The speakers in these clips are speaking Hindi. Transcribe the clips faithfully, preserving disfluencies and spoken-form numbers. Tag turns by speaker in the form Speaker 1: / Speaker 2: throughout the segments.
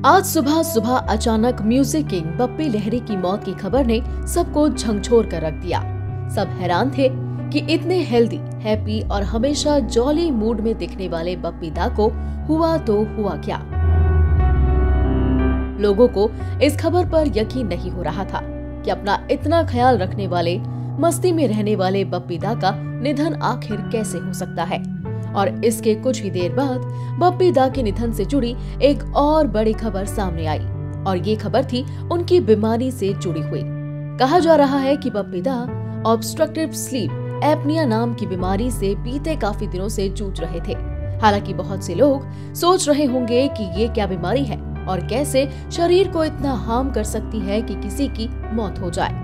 Speaker 1: आज सुबह सुबह अचानक म्यूजिक किंग बप्पी लहरी की मौत की खबर ने सबको झंझोर कर रख दिया। सब हैरान थे कि इतने हेल्दी, हैप्पी और हमेशा जॉली मूड में दिखने वाले बप्पी दा को हुआ तो हुआ क्या। लोगों को इस खबर पर यकीन नहीं हो रहा था कि अपना इतना ख्याल रखने वाले, मस्ती में रहने वाले बप्पी दा का निधन आखिर कैसे हो सकता है। और इसके कुछ ही देर बाद बप्पी दा के निधन से जुड़ी एक और बड़ी खबर सामने आई और ये खबर थी उनकी बीमारी से जुड़ी हुई। कहा जा रहा है कि बप्पी दा ऑब्स्ट्रक्टिव स्लीप एपनिया नाम की बीमारी से बीते काफी दिनों से जूझ रहे थे। हालांकि बहुत से लोग सोच रहे होंगे कि ये क्या बीमारी है और कैसे शरीर को इतना हार्म कर सकती है कि किसी की मौत हो जाए।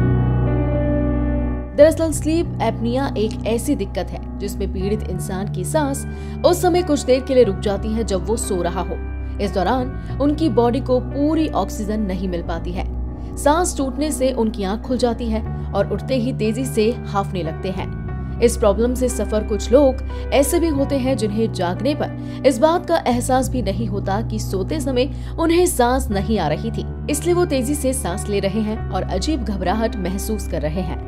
Speaker 1: दरअसल स्लीप एपनिया एक ऐसी दिक्कत है जिसमें पीड़ित इंसान की सांस उस समय कुछ देर के लिए रुक जाती है जब वो सो रहा हो। इस दौरान उनकी बॉडी को पूरी ऑक्सीजन नहीं मिल पाती है। सांस टूटने से उनकी आंख खुल जाती है और उठते ही तेजी से हांफने लगते हैं। इस प्रॉब्लम से सफर कुछ लोग ऐसे भी होते हैं जिन्हें जागने पर इस बात का एहसास भी नहीं होता कि सोते समय उन्हें सांस नहीं आ रही थी, इसलिए वो तेजी से सांस ले रहे हैं और अजीब घबराहट महसूस कर रहे हैं।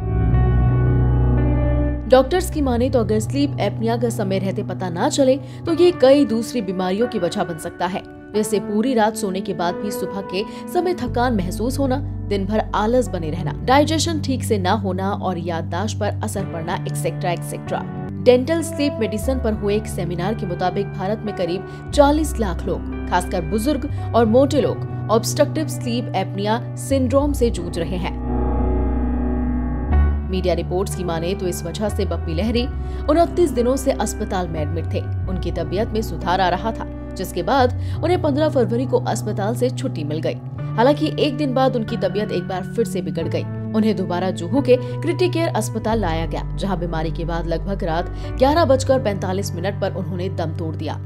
Speaker 1: डॉक्टर्स की माने तो अगर स्लीप एपनिया का समय रहते पता ना चले तो ये कई दूसरी बीमारियों की वजह बन सकता है, जैसे पूरी रात सोने के बाद भी सुबह के समय थकान महसूस होना, दिन भर आलस बने रहना, डाइजेशन ठीक से ना होना और याददाश्त पर असर पड़ना, etcetera etcetera. Dental sleep medicine पर हुए एक सेमिनार के मुताबिक भारत में करीब चालीस लाख लोग, खासकर बुजुर्ग और मोटे लोग, ऑब्स्ट्रक्टिव स्लीप एपनिया सिंड्रोम से जूझ रहे हैं। मीडिया रिपोर्ट्स की माने तो इस वजह से बप्पी लहरी उनतीस दिनों से अस्पताल में एडमिट थे। उनकी तबीयत में सुधार आ रहा था, जिसके बाद उन्हें पंद्रह फरवरी को अस्पताल से छुट्टी मिल गई। हालांकि एक दिन बाद उनकी तबीयत एक बार फिर से बिगड़ गई। उन्हें दोबारा जुहू के क्रिटिकेयर अस्पताल लाया गया, जहां बीमारी के बाद लगभग रात ग्यारह बजकर पैंतालीस मिनट पर उन्होंने दम तोड़ दिया।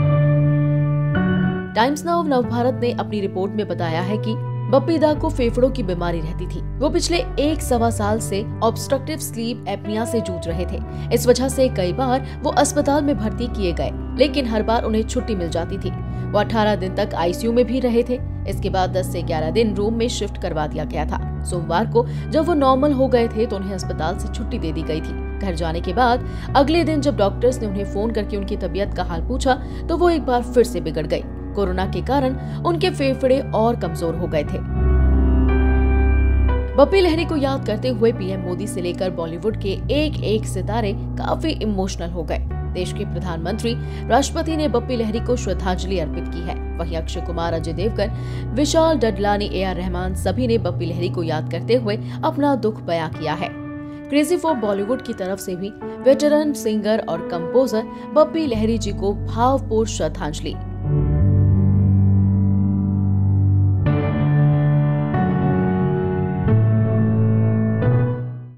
Speaker 1: टाइम्स नाउ नवभारत ने अपनी रिपोर्ट में बताया है कि बप्पी दा को फेफड़ों की बीमारी रहती थी। वो पिछले एक सवा साल से ऑब्स्ट्रक्टिव स्लीप एपनिया से जूझ रहे थे। इस वजह से कई बार वो अस्पताल में भर्ती किए गए, लेकिन हर बार उन्हें छुट्टी मिल जाती थी। वो अठारह दिन तक आईसीयू में भी रहे थे। इसके बाद दस से ग्यारह दिन रूम में शिफ्ट करवा दिया गया था। सोमवार को जब वो नॉर्मल हो गए थे तो उन्हें अस्पताल से छुट्टी दे दी गई थी। घर जाने के बाद अगले दिन जब डॉक्टर्स ने उन्हें फोन करके उनकी तबीयत का हाल पूछा तो वो एक बार फिर से बिगड़ गई। कोरोना के कारण उनके फेफड़े और कमजोर हो गए थे। बप्पी लहरी को याद करते हुए पीएम मोदी से लेकर बॉलीवुड के एक एक सितारे काफी इमोशनल हो गए। देश के प्रधानमंत्री, राष्ट्रपति ने बप्पी लहरी को श्रद्धांजलि अर्पित की है। वहीं अक्षय कुमार, अजय देवगन, विशाल डडलानी, ए आर रहमान सभी ने बप्पी लहरी को याद करते हुए अपना दुख बयां किया है। क्रेजी फॉर बॉलीवुड की तरफ से भी वेटरन सिंगर और कंपोजर बप्पी लहरी जी को भावपूर्ण श्रद्धांजलि।